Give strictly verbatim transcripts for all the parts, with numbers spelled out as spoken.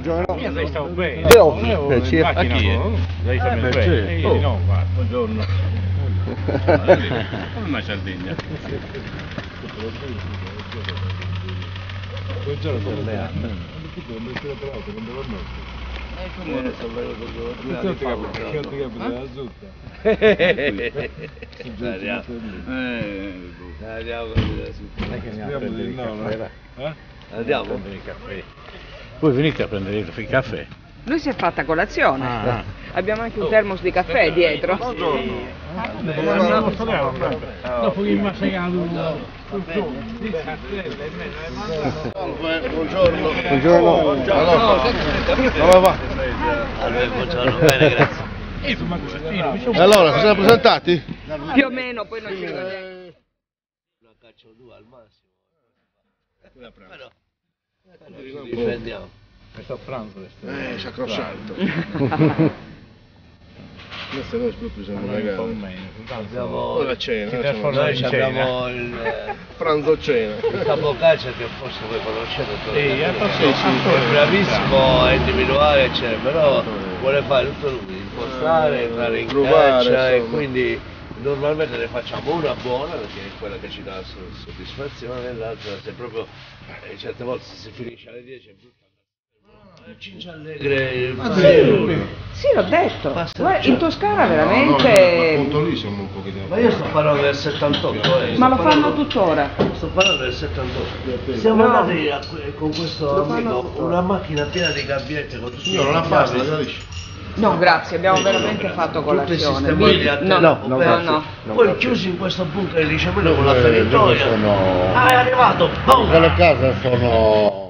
buongiorno. Io lei stavo bene. Però, Volevo eh, sì, in a macchina chi è? con- Lei sta bene Eh, bene. sì. E io Oh. di no, guarda, buongiorno. Come una Sardegna. Buongiorno, come lei? E come sto venuto due Che anni ti fa, capita? Che ti buongiorno. capita? La zutta? Andiamo. Eh, andiamo con la zutta. Dai che andiamo a prendere il caffè, va. Eh? Andiamo. Prendere il caffè. Voi venite a prendere il caffè? Lui si è fatta colazione. Ah. Abbiamo anche un termos di caffè dietro. Buongiorno. Dopo che mi ha segato Buongiorno. Buongiorno. Allora, Come va? allora, buongiorno, bene, grazie. E allora, cosa siamo presentati? Più o meno, poi non ci ricordiamo. Una caccia o due al massimo. Però, ci difendiamo. Questo a pranzo. Eh, sacrosanto. Queste cose proprio sono Un po' regali. meno. Abbiamo Poi la cena, Si eh, trasforma insomma, Noi in abbiamo il, eh, pranzo cena. il capocaccia che forse voi conoscete, Sì, è sì, sì, è bravissimo a individuare, eccetera, però vuole fare tutto lui, impostare, entrare in Provare, caccia e insomma. quindi normalmente ne facciamo una buona perché è quella che ci dà so- soddisfazione e l'altra se proprio eh, certe volte se si finisce alle dieci è brutta. Cinci Allegre, Sì, l'ho detto. Basta. Guarda, in Toscana No, veramente... appunto lì siamo un pochettino. ma io sto parlando del settantotto, eh. Ma lo sto fanno parlando- tuttora. Sto parlando del settantotto. Siamo No. andati a- con questo Lo fanno amico, tuttora. una macchina piena di gabbiette con tutti Signora, i la pasta, chiavi, gradisci? No, grazie, abbiamo veramente fatto tutti i colazione. sistemati Vi- a No, tempo no, perso. no. No, Poi grazie. chiusi in questo bunker di Ciamino con la Eh, feritoia. dove sono- Ah, è arrivato! Boom! Quelle case sono...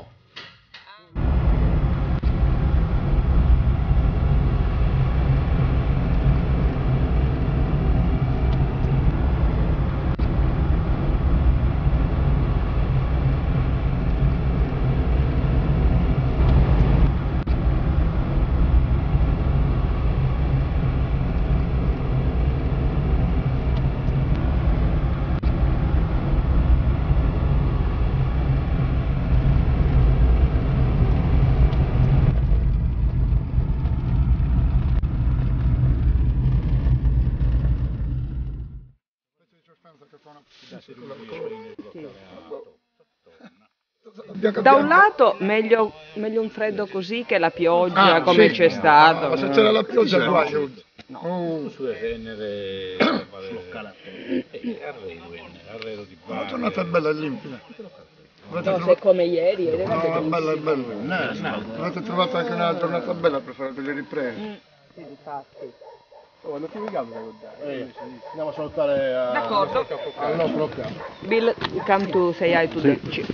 Da un lato meglio, meglio un freddo così che la pioggia come c'è stato. Ma se c'era la pioggia qua, io... Sulle Venere, lo Calatone, Arredo, Arredo di La Bari. giornata è bella e limpida. Avete No, se trovato... come ieri, ieri era No, è bellissimo. bella, è bella. Avete trovato anche una giornata bella per fare delle riprese. Sì, infatti. Quando finiamo da guardare. Andiamo a salutare a... D'accordo. al nostro capo. Bill, come to say hi to the chief.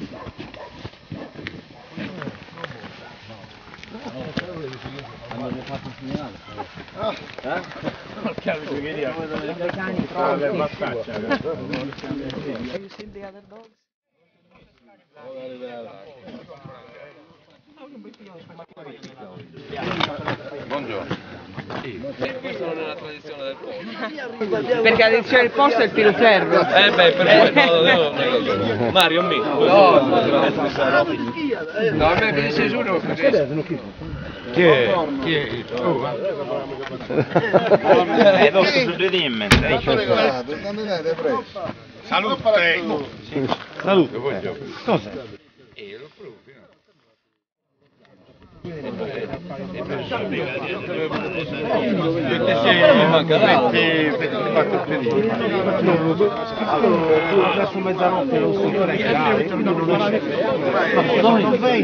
Have you seen the other dogs? Buongiorno. Questo non è la tradizione del posto. Perché la tradizione del posto è il piluferro. Eh beh, per cui no, no, no, no. Mario, mi. No, no, a me mi dice giuro Chi è? Chi è? Oh, eh, non si due dimmi. Salute! Salute. Cosa? Adesso mezzanotte non si vuole tirare, ma dove vai?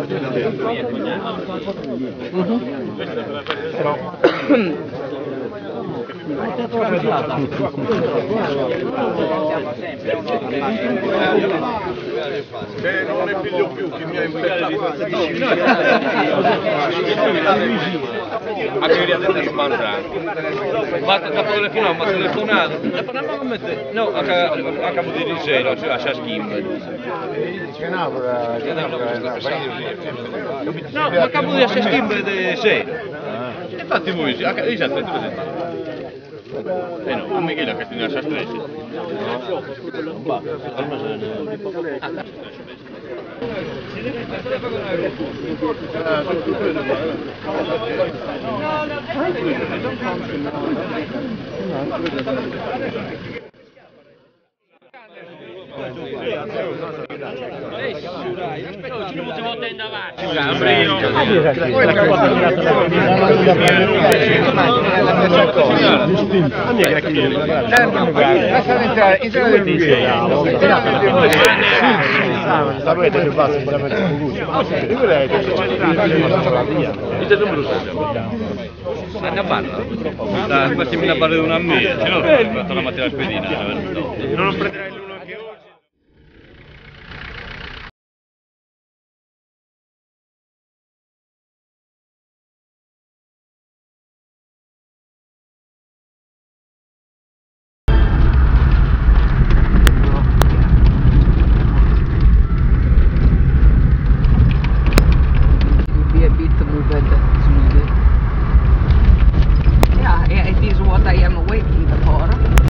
Se non ne piglio più, chi mi ha impettato a che riazione di mangiare. Ma da telefonato, ma telefonato. Telefonavo come te. No, a capo di Risero, cioè a Schaschimbe. No, ma a capo di Schaschimbe di Sera. Infatti voi, io ci aspetto presente. Eh no, a Michele che ti lascia stress. Sapete che fa sicuramente con lui. Andiamo a barra? Questi mi da barra di una mia, se no ho fatto la mattina spedina. Non lo prenderai l'uno anche oggi? Be a bit moved smoothly. Yeah, it is what I am waiting for.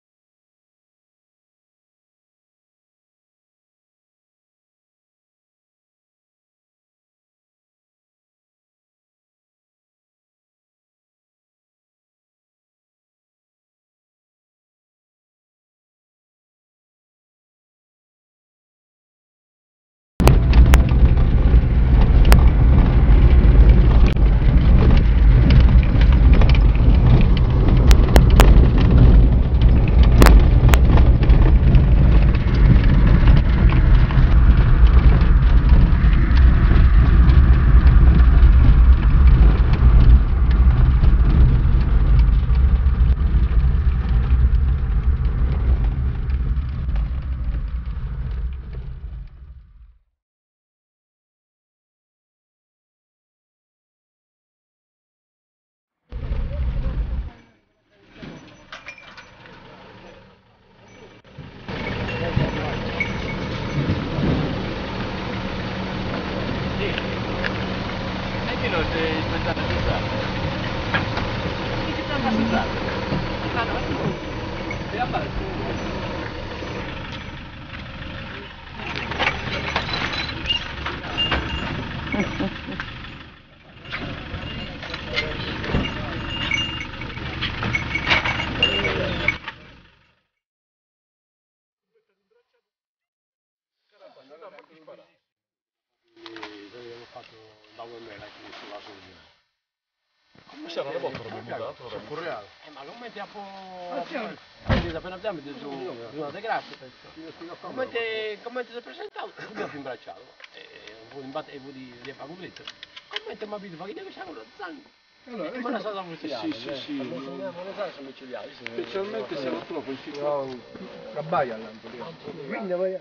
Come se non avevo mutato, era surreale. Eh, ma non metti a po'... appena abbiamo detto una di grazie. Come ti sei presentato? Io ho imbracciato. E un po' di imbatte e un po' di riepagulito. Come ti mi abito? Ma che deve essere una zango? Allora, Come la salsa micidiale? sì, sì, sì. Non è la salsa micidiale. Specialmente se non troppo il La baia all'anto. Quindi vai.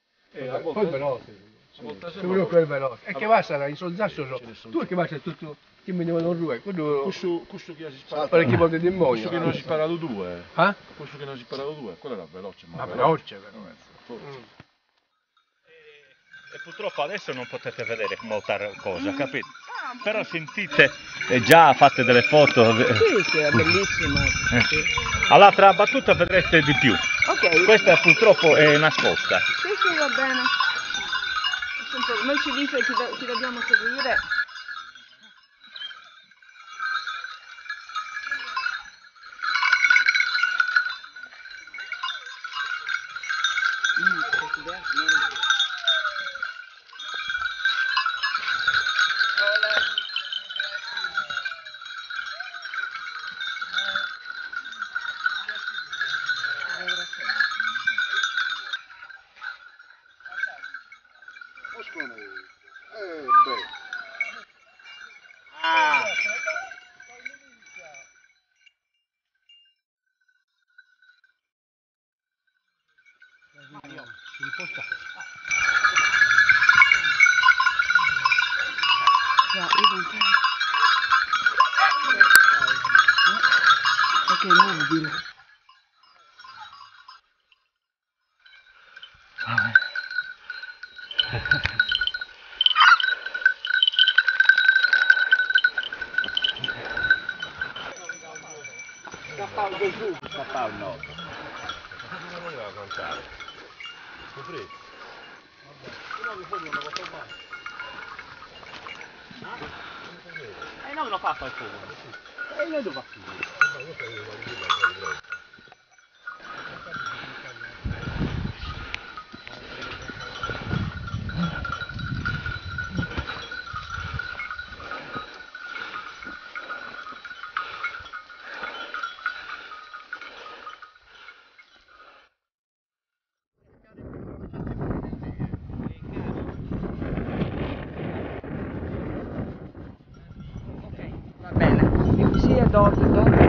Eh, poi veloce. Sicuro quel veloce. E che basta, in soldato tu che basta tutto, che mi devono due. Quello Questo, questo che si spara, parecchie volte di questo che demonio. non si sparato due, Eh? questo che non si sparato due, quello era veloce, ma, Ma veloce. veloce, veloce. E purtroppo adesso non potete vedere molta cosa, capito? Però sentite, eh, già fate delle foto. Sì, sì, è bellissimo. Eh. Sì. All'altra battuta vedrete di più. Ok. Questa purtroppo è nascosta. Sì, sì, va bene. Appunto, noi ci dice chi, do- chi dobbiamo seguire. Mm, presidente, non- Eh, beh. Yeah, even can. Yeah. Okay, move, Bill. E noi lo fa qualcuno. E noi lo fa. Va bene. Sì, è dopo, dopo.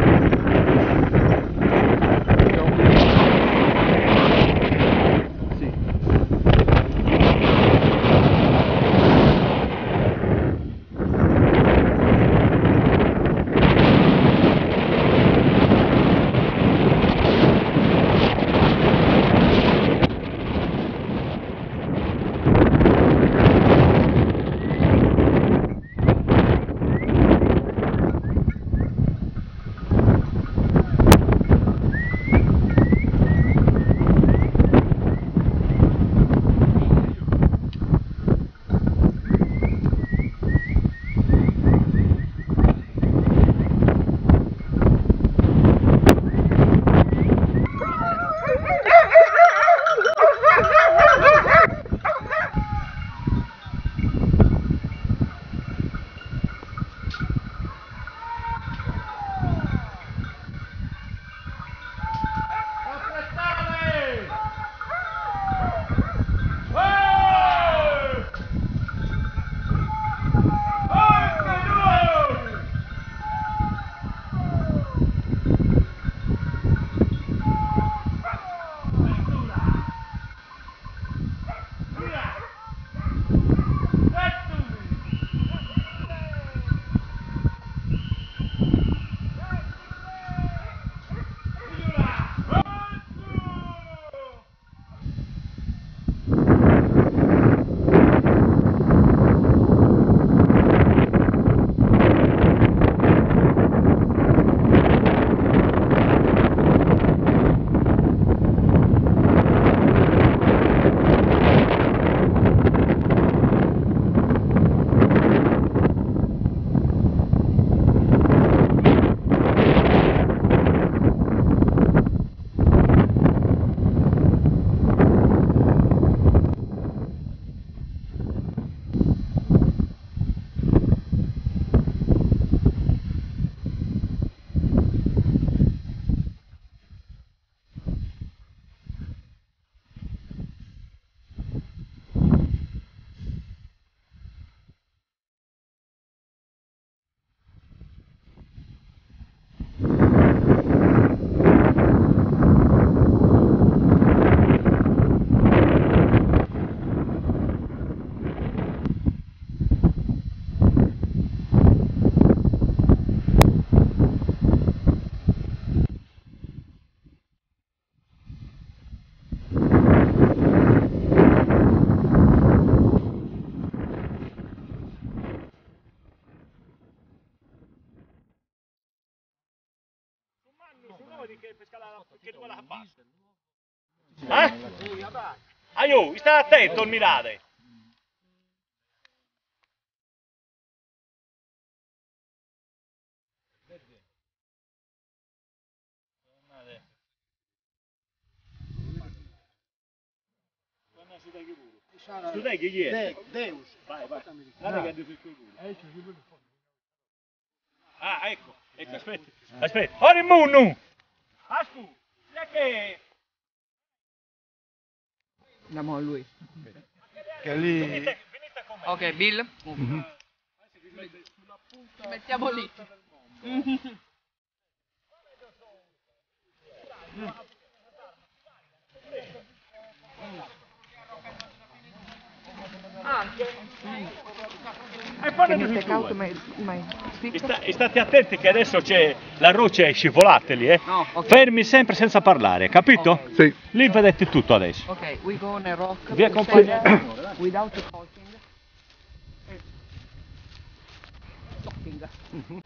Eh? Aiù, stai attento al mirare. Tu dai chi è? Deus. Vai, vai. Guarda che è sul culo. Ah, ecco. Ecco, aspetta. Aspetta. Ora il munno. Ascu. Che Andiamo a lui. Che lì... Ok, Bill. Mm-hmm. Ci mettiamo lì. Mm-hmm. Anche. Mm. Can you take out my, my e, sta, e state attenti che adesso c'è la roccia è scivolata lì, eh? No, okay. Fermi sempre senza parlare, capito? Okay. Sì. Lì vedete tutto adesso. Ok, we go on a rock. Vi accompagno. Without talking. Talking. Mm-hmm.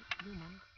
Domani.